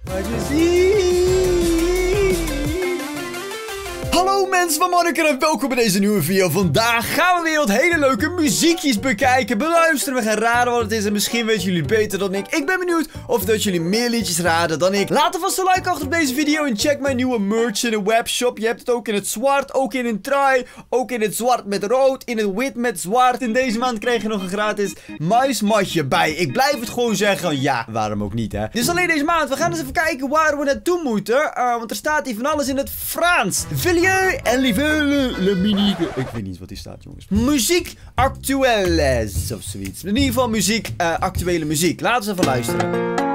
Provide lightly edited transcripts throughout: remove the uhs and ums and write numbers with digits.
Hallo mensen van Monniken en welkom bij deze nieuwe video. Vandaag gaan we weer wat hele leuke muziekjes bekijken, beluisteren. We gaan raden wat het is en misschien weten jullie beter dan ik. Ik ben benieuwd of dat jullie meer liedjes raden dan ik. Laat alvast een like achter op deze video en check mijn nieuwe merch in de webshop. Je hebt het ook in het zwart, ook in een trui, ook in het zwart met rood, in het wit met zwart. In deze maand krijg je nog een gratis muismatje bij. Ik blijf het gewoon zeggen, ja, waarom ook niet hè. Dus alleen deze maand, we gaan eens even kijken waar we naartoe moeten. Want er staat hier van alles in het Frans. En lieve le minique. Ik weet niet wat hier staat, jongens. Muziek actuelles of zoiets. In ieder geval muziek, actuele muziek. Laten we even luisteren.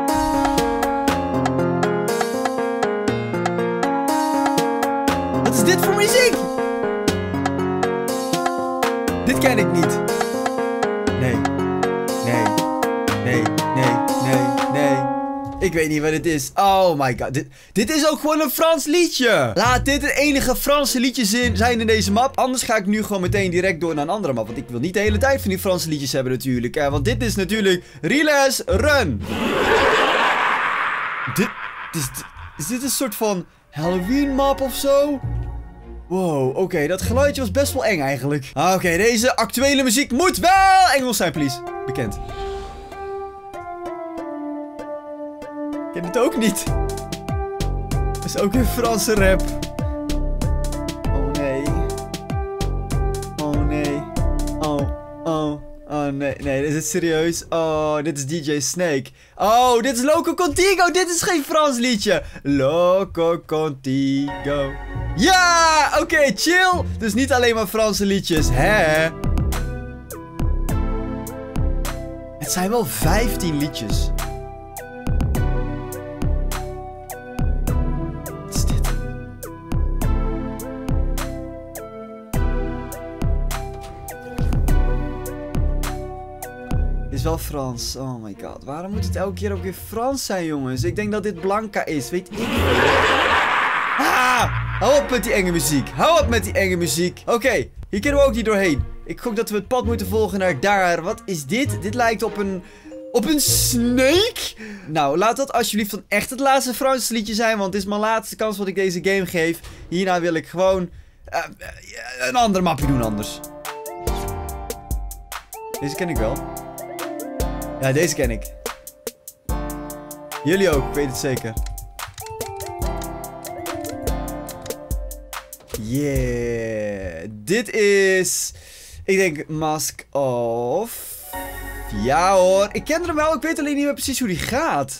Wat is dit voor muziek? Dit ken ik niet. Nee. Ik weet niet wat het is. Oh my god. Dit is ook gewoon een Frans liedje. Laat dit het enige Franse liedje zijn in deze map. Anders ga ik nu gewoon meteen direct door naar een andere map. Want ik wil niet de hele tijd van die Franse liedjes hebben natuurlijk. Want dit is natuurlijk Relais Run. Is dit een soort van Halloween map of zo? Wow, oké, dat geluidje was best wel eng eigenlijk. Oké, deze actuele muziek moet wel Engels zijn, please. Bekend. Ik ken het ook niet. Dat is ook een Franse rap. Oh nee. Oh nee. Oh nee. Nee, is het serieus? Oh, dit is DJ Snake. Oh, dit is Loco Contigo. Dit is geen Frans liedje. Loco Contigo. Ja, oké, chill. Dus niet alleen maar Franse liedjes, hè? Het zijn wel 15 liedjes. Is wel Frans. Oh my god. Waarom moet het elke keer ook weer Frans zijn, jongens? Ik denk dat dit Blanca is. Weet ik. Hou op met die enge muziek. Hou op met die enge muziek. Oké, hier kunnen we ook niet doorheen. Ik gok dat we het pad moeten volgen naar daar. Wat is dit? Dit lijkt op een snake? Nou, laat dat alsjeblieft dan echt het laatste Franse liedje zijn. Want het is mijn laatste kans wat ik deze game geef. Hierna wil ik gewoon een andere mapje doen anders. Deze ken ik wel. Ja, deze ken ik. Jullie ook, ik weet het zeker. Yeah. Dit is... Ik denk Mask of... Ja hoor, ik ken hem wel, ik weet alleen niet meer precies hoe die gaat.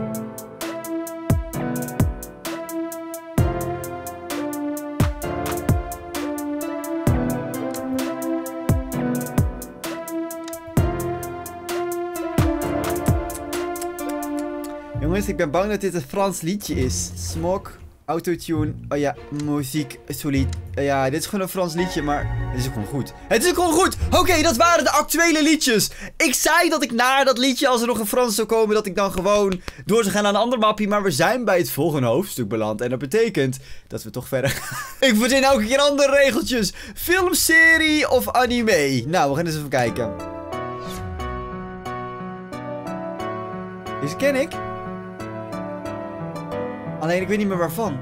Jongens, ik ben bang dat dit een Frans liedje is. Smok, autotune, oh ja, muziek, solid. Ja, dit is gewoon een Frans liedje, maar het is ook gewoon goed. Het is ook gewoon goed! Oké, dat waren de actuele liedjes. Ik zei dat ik na dat liedje, als er nog een Frans zou komen, dat ik dan gewoon door zou gaan naar een ander mapje. Maar we zijn bij het volgende hoofdstuk beland. En dat betekent dat we toch verder gaan. Ik verzin elke keer andere regeltjes. Film, serie of anime? Nou, we gaan eens even kijken. Deze ken ik. Alleen ik weet niet meer waarvan.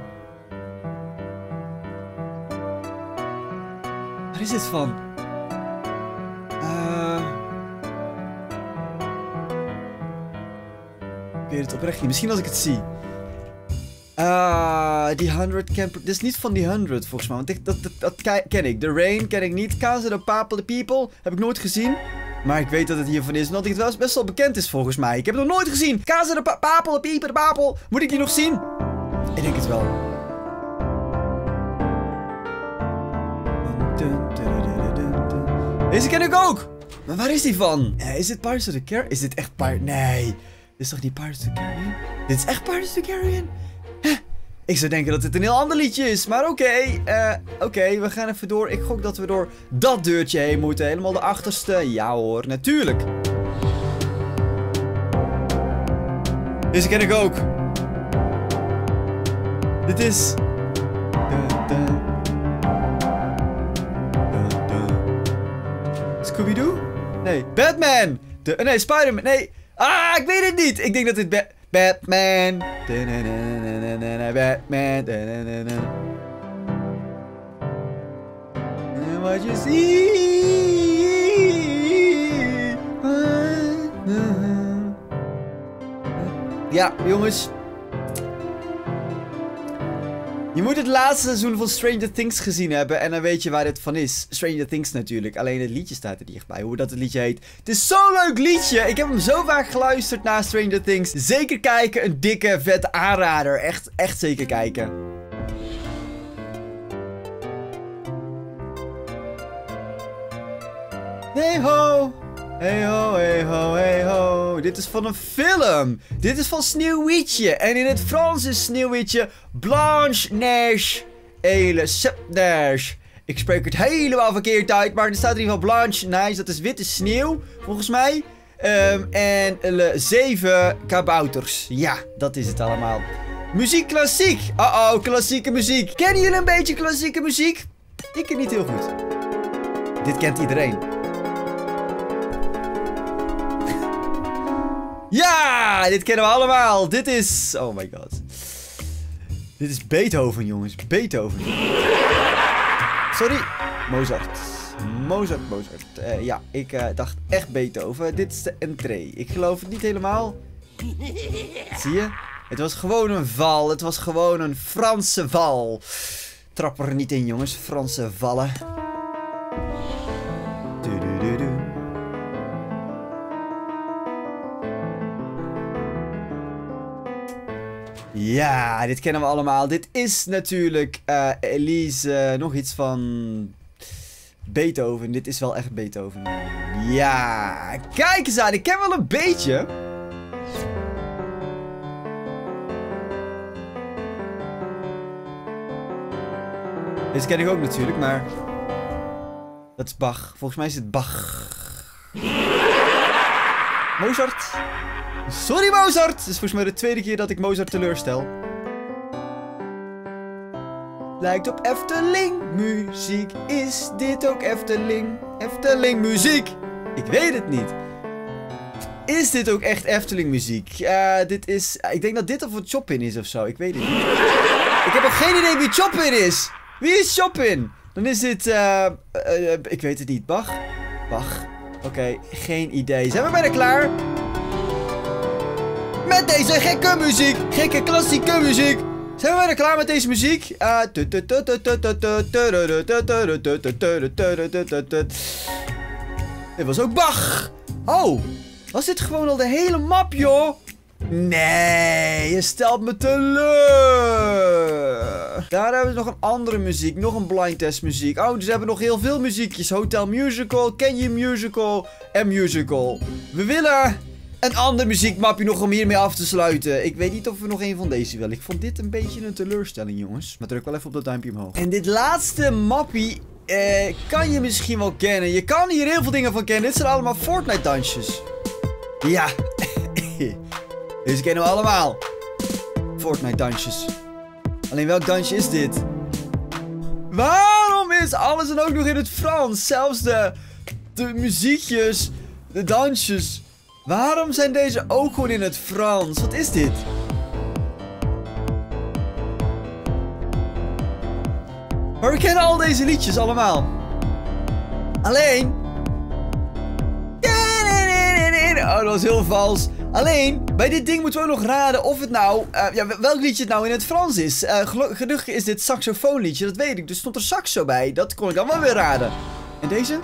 Waar is dit van? Ik weet het oprecht niet. Misschien als ik het zie. Die 100 Camp... Dit is niet van die 100 volgens mij. Want dat ken ik. The Rain ken ik niet. Casa de Papel, The People. Heb ik nooit gezien. Maar ik weet dat het hiervan is. Omdat het wel best wel bekend is volgens mij. Ik heb het nog nooit gezien. Casa de Papel, The People, The Papel. Moet ik die nog zien? Ik denk het wel. Deze ken ik ook. Maar waar is die van? Is dit Pirates of the Caribbean? Is dit echt Pirates? Nee. Dit is toch niet Pirates of the Caribbean? Dit is echt Pirates of the Caribbean? Ik zou denken dat dit een heel ander liedje is. Maar oké, we gaan even door. Ik gok dat we door dat deurtje heen moeten. Helemaal de achterste. Ja hoor, natuurlijk. Deze ken ik ook. Dit is... Scooby-Doo? Nee, Batman! Nee, Spider-Man. Nee. Ik weet het niet. Ik denk dat dit Batman. Batman. What you see. Ja, jongens. Je moet het laatste seizoen van Stranger Things gezien hebben en dan weet je waar dit van is. Stranger Things natuurlijk, alleen het liedje staat er niet bij, hoe dat het liedje heet. Het is zo'n leuk liedje, ik heb hem zo vaak geluisterd naar Stranger Things. Zeker kijken, een dikke, vette aanrader, echt zeker kijken. Hey ho, hey ho, hey ho, hey ho. Dit is van een film. Dit is van Sneeuwwitje. En in het Frans is Sneeuwwitje Blanche-Neige et le Sept-Neiges. Ik spreek het helemaal verkeerd uit, maar er staat in ieder geval Blanche-Neige. Dat is witte sneeuw, volgens mij. En 7 kabouters. Ja, dat is het allemaal. Muziek klassiek. Uh-oh, klassieke muziek. Kennen jullie een beetje klassieke muziek? Ik ken niet heel goed. Dit kent iedereen. Ja, dit kennen we allemaal. Dit is... Oh my god. Dit is Beethoven, jongens. Beethoven. Sorry. Mozart. Mozart. Ja, ik dacht echt Beethoven. Dit is de entree. Ik geloof het niet helemaal. Zie je? Het was gewoon een val. Het was gewoon een Franse val. Trap er niet in, jongens. Franse vallen. Ja, dit kennen we allemaal. Dit is natuurlijk Elise, nog iets van Beethoven. Dit is wel echt Beethoven. Ja, kijk eens aan. Ik ken wel een beetje. Deze ken ik ook natuurlijk, maar dat is Bach. Volgens mij is het Bach. Mozart. Sorry Mozart! Het is volgens mij de tweede keer dat ik Mozart teleurstel. Lijkt op Efteling muziek. Is dit ook Efteling? Efteling muziek! Ik weet het niet. Is dit ook echt Efteling muziek? Dit is... Ik denk dat dit of een Chopin is of zo. Ik weet het niet. Ik heb nog geen idee wie Chopin is. Wie is Chopin? Dan is dit... ik weet het niet. Bach? Bach. Oké, geen idee. Zijn we bijna klaar? Met deze gekke muziek. Gekke klassieke muziek. Zijn we bijna klaar met deze muziek? Dit was ook Bach. Oh, was dit gewoon al de hele map, joh? Nee, je stelt me teleur. Daar hebben we nog een andere muziek. Nog een blind test muziek. Oh, dus we hebben nog heel veel muziekjes. Hotel Musical, Ken Je Musical en Musical. We willen een ander muziekmapje nog om hiermee af te sluiten. Ik weet niet of we nog een van deze willen. Ik vond dit een beetje een teleurstelling, jongens. Maar druk wel even op dat duimpje omhoog. En dit laatste mappie kan je misschien wel kennen. Je kan hier heel veel dingen van kennen. Dit zijn allemaal Fortnite dansjes. Ja. Deze kennen we allemaal. Fortnite dansjes. Alleen welk dansje is dit? Waarom is alles dan ook nog in het Frans? Zelfs de muziekjes, de dansjes. Waarom zijn deze ook gewoon in het Frans? Wat is dit? Maar we kennen al deze liedjes allemaal. Alleen... Oh, dat was heel vals. Alleen, bij dit ding moeten we ook nog raden of het nou... welk liedje het nou in het Frans is. Gelukkig is dit saxofoonliedje, dat weet ik. Dus stond er saxo bij. Dat kon ik dan wel weer raden. En deze?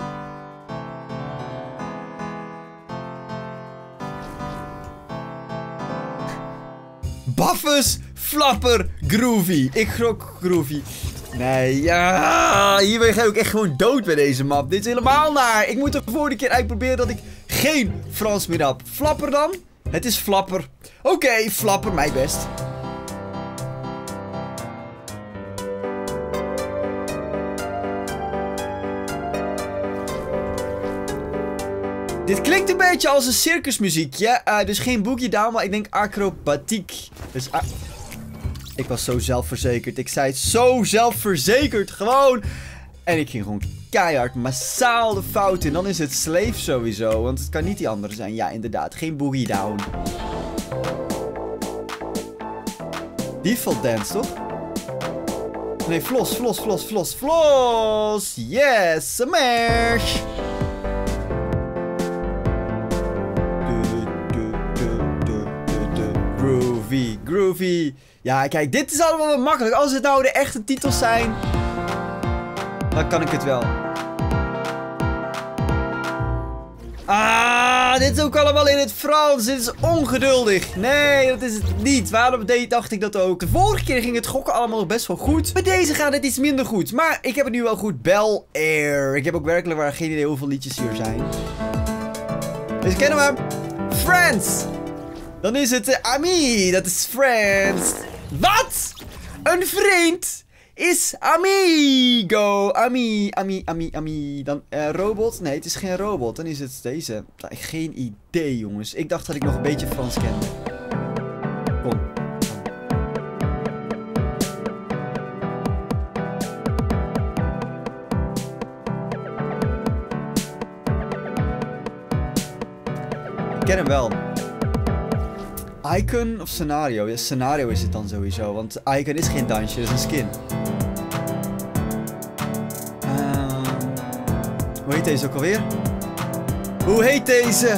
Baffus, Flapper, Groovy. Ik grok Groovy. Nee, ja. Hiermee ga ik echt gewoon dood bij deze map. Dit is helemaal naar. Ik moet de vorige keer uitproberen dat ik geen Frans meer heb. Flapper dan? Het is Flapper. Oké, Flapper, mij best. Dit klinkt een beetje als een circusmuziekje. Dus geen boogie down, maar ik denk acrobatiek. Dus ik was zo zelfverzekerd. Ik zei het zo zelfverzekerd. Gewoon. En ik ging gewoon keihard massaal de fout in. Dan is het Slave sowieso. Want het kan niet die andere zijn. Ja, inderdaad. Geen boogie down. Default dance, toch? Nee, Floss, Floss, Floss, Floss, Floss! Yes, smash! Groovy, groovy. Ja, kijk, dit is allemaal wel makkelijk. Als het nou de echte titels zijn, dan kan ik het wel. Ah, dit is ook allemaal in het Frans. Dit is ongeduldig. Nee, dat is het niet. Waarom dacht ik dat ook? De vorige keer ging het gokken allemaal nog best wel goed. Bij deze gaat het iets minder goed. Maar ik heb het nu wel goed. Bel Air. Ik heb ook werkelijk waar geen idee hoeveel liedjes hier zijn. Dus kennen we. Friends. Dan is het Ami. Dat is Friends. Wat? Een vriend is amigo. Ami. Dan robot? Nee, het is geen robot. Dan is het deze. Geen idee, jongens. Ik dacht dat ik nog een beetje Frans kende. Kom. Ik ken hem wel. Icon of scenario? Ja, scenario is het dan sowieso. Want Icon is geen dansje, dat is een skin. Hoe heet deze ook alweer? Hoe heet deze?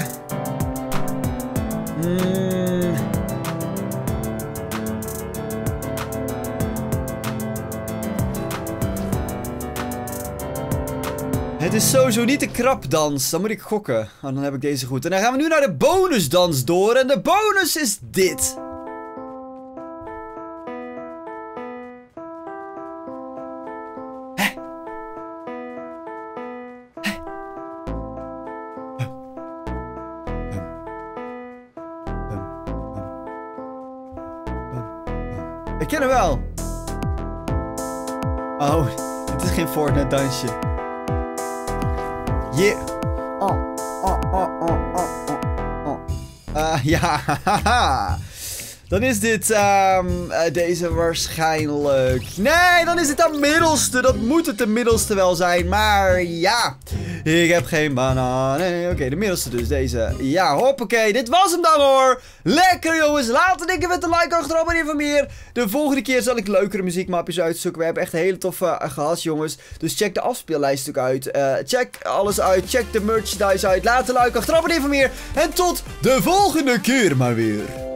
Het is sowieso niet de krapdans. Dan moet ik gokken. Oh, dan heb ik deze goed. En dan gaan we nu naar de bonusdans door. En de bonus is dit. Ik ken hem wel. Oh, dit is geen Fortnite dansje. Yeah. Ja, haha. Dan is dit deze waarschijnlijk. Nee, dan is het de middelste. Dat moet het de middelste wel zijn. Maar ja, ik heb geen banaan. Nee, oké, de middelste dus. Deze. Ja, hoppakee. Dit was hem dan hoor. Lekker jongens. Laat een dikke vette like achterop en even meer. De volgende keer zal ik leukere muziekmapjes uitzoeken. We hebben echt hele toffe gehad jongens. Dus check de afspeellijst ook uit. Check alles uit. Check de merchandise uit. Laat een like achterop en even meer. En tot de volgende keer maar weer.